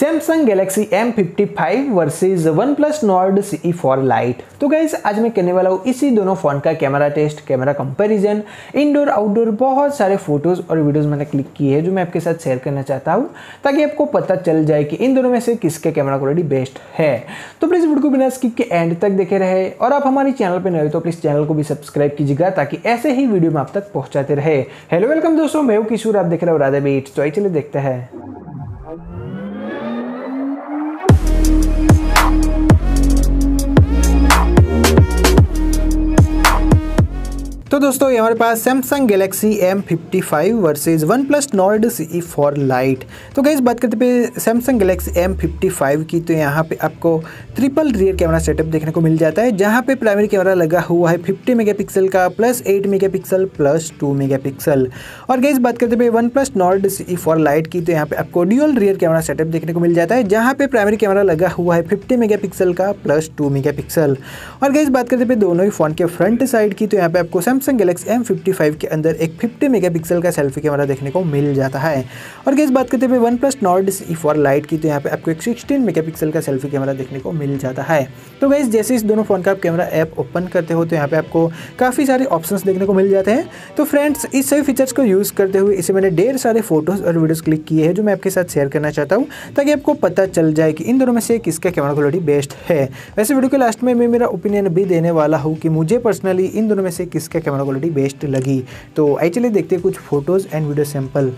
Samsung Galaxy M55 versus OnePlus Nord CE4 Lite। तो guys आज मैं करने वाला हूँ इसी दोनों फ़ोन का camera test, camera comparison, indoor outdoor बहुत सारे फोटोज़ और वीडियोज़ मैंने क्लिक किए हैं जो मैं आपके साथ शेयर करना चाहता हूँ ताकि आपको पता चल जाए कि इन दोनों में से किसका कैमरा क्वालिटी बेस्ट है। तो प्लीज़ वीडियो को बिना स्किप के एंड तक देखे रहे और आप हमारे चैनल पर नए हो तो प्लीज़ चैनल को भी सब्सक्राइब कीजिएगा ताकि ऐसे ही वीडियो में आप तक पहुँचाते रहे। हेलो वेलकम दोस्तों, मैं हूँ किशोर, आप देख रहे हो राधा बीट्स। तो चलिए देखते हैं। तो दोस्तों ये हमारे पास Samsung Galaxy M55 versus OnePlus Nord CE4 Lite। तो गाइस बात करते पे सैमसंग गैलेक्सी M55 की, तो यहाँ पे आपको ट्रिपल रियर कैमरा सेटअप देखने को मिल जाता है जहाँ पे प्राइमरी कैमरा लगा हुआ है 50 मेगापिक्सल का प्लस 8 मेगापिक्सल प्लस 2 मेगापिक्सल। और गाइस बात करते पे OnePlus Nord CE4 Lite की, तो यहाँ पे आपको ड्यूअल रियर कैमरा सेटअप देखने को मिल जाता है जहाँ पे प्राइमरी कैमरा लगा हुआ है 50 मेगापिक्सल का प्लस 2 मेगापिक्सल। और गाइस बात करते पे दोनों ही फ़ोन के फ्रंट साइड की, तो यहाँ पे आपको सैमसंग गैलेक्सी M55 के अंदर एक 50 मेगापिक्सल का सेल्फी कैमरा देखने को मिल जाता है। और गाइस बात करते हुए OnePlus Nord CE4 Lite की, तो यहाँ पे आपको एक 16 मेगापिक्सल का सेल्फी कैमरा देखने को मिल जाता है। तो गाइस जैसे इस दोनों फ़ोन का आप कैमरा ऐप ओपन करते हो तो यहाँ पे आपको काफ़ी सारे ऑप्शंस देखने को मिल जाते हैं। तो फ्रेंड्स इस सभी फीचर्स को यूज़ करते हुए इसे मैंने ढेर सारे फोटोज़ और वीडियोज़ क्लिक किए हैं जो मैं आपके साथ शेयर करना चाहता हूँ ताकि आपको पता चल जाए कि इन दोनों में से किसका कैमरा क्वालिटी बेस्ट है। वैसे वीडियो के लास्ट में मैं मेरा ओपिनियन भी देने वाला हूँ कि मुझे पर्सनली इन दोनों में से किसका कैमरा क्वालिटी बेस्ट लगी। तो आइए चलिए देखते हैं कुछ फोटोज़ एंड वीडियो सैंपल।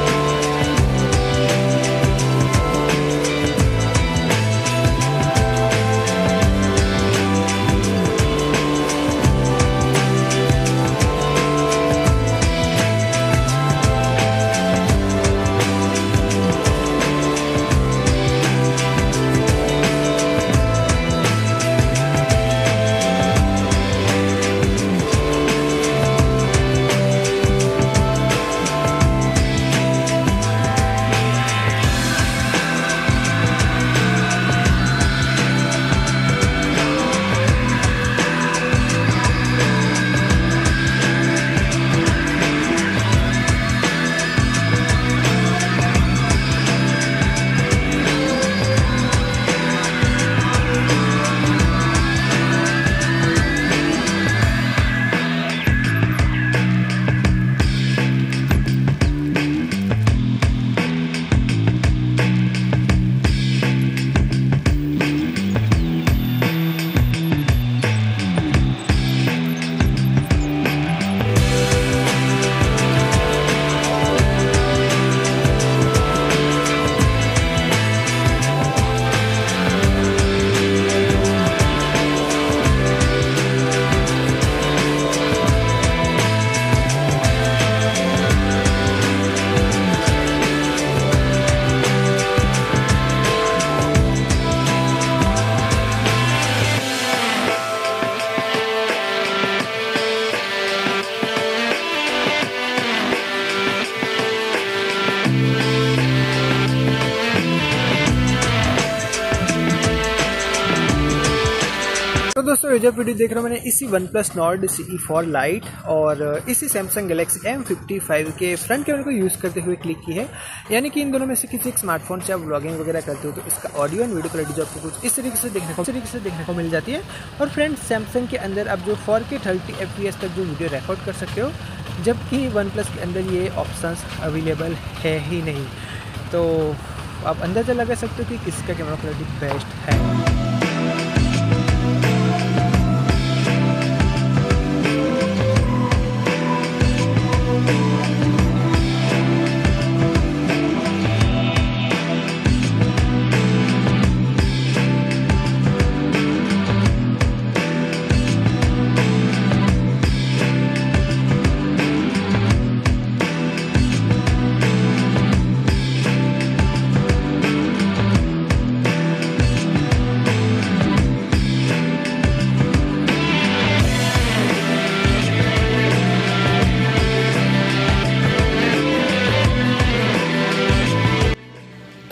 तो दोस्तों ये जो वीडियो देख रहा हूँ मैंने इसी OnePlus Nord CE4 Lite और इसी Samsung Galaxy M55 के फ्रंट कैमरे को यूज़ करते हुए क्लिक की है। यानी कि इन दोनों में से किसी एक स्मार्टफोन से आप व्लॉगिंग वगैरह करते हो तो इसका ऑडियो एंड वीडियो क्वालिटी जो आपको कुछ इस तरीके से देखने को मिल जाती है। और फ्रेंड्स सैमसंग के अंदर आप जो 4K 30 FPS तक जो वीडियो रिकॉर्ड कर सकते हो, जबकि OnePlus के अंदर ये ऑप्शंस अवेलेबल है ही नहीं। तो आप अंदाज़ा लगा सकते हो कि किसका कैमरा क्वालिटी बेस्ट है।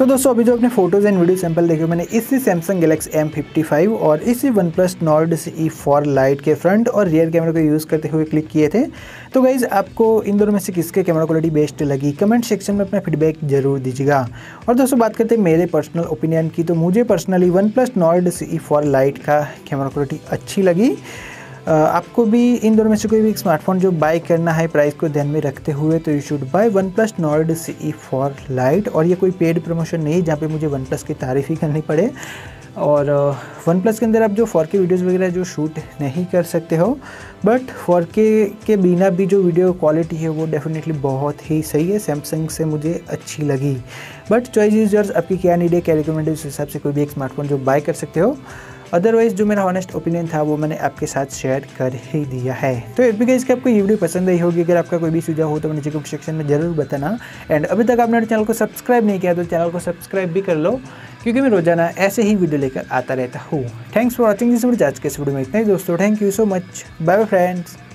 तो दोस्तों अभी जो अपने फोटोज़ एंड वीडियो सैंपल देखे मैंने इसी सैमसंग गैलेक्सी M55 और इसी OnePlus Nord CE4 Lite के फ्रंट और रियर कैमरा को यूज़ करते हुए क्लिक किए थे। तो गाइज़ आपको इन दोनों में से किसके कैमरा क्वालिटी बेस्ट लगी कमेंट सेक्शन में अपना फीडबैक जरूर दीजिएगा। और दोस्तों बात करते हैं मेरे पर्सनल ओपिनियन की, तो मुझे personally OnePlus Nord CE4 Lite का कैमरा क्वालिटी अच्छी लगी। आपको भी इन दोनों में से कोई भी एक स्मार्टफोन जो बाय करना है प्राइस को ध्यान में रखते हुए तो you should buy OnePlus Nord CE4 Lite। और ये कोई पेड प्रमोशन नहीं जहाँ पे मुझे OnePlus की तारीफ़ ही करनी पड़े। और OnePlus के अंदर आप जो 4K वीडियोज़ वगैरह जो शूट नहीं कर सकते हो, बट 4K के बिना भी जो वीडियो क्वालिटी है वो डेफिनेटली बहुत ही सही है, सैमसंग से मुझे अच्छी लगी। बट चॉइस इज योर्स, आपकी क्या नीड है क्या रिकमेंड है उस हिसाब से कोई भी एक स्मार्टफोन जो बाय कर सकते हो। अदरवाइज़ जो मेरा ऑनेस्ट ओपिनियन था वो मैंने आपके साथ शेयर कर ही दिया है। तो इस गाइस कि आपको ये वीडियो पसंद आई होगी, अगर आपका कोई भी सुझाव हो तो नीचे कमेंट सेक्शन में ज़रूर बताना। एंड अभी तक आपने चैनल को सब्सक्राइब नहीं किया तो चैनल को सब्सक्राइब भी कर लो, क्योंकि मैं रोजाना ऐसे ही वीडियो लेकर आता रहता हूँ। Thanks for watching this video. आज के इस वीडियो में इतना ही दोस्तों, thank you so much, bye bye friends.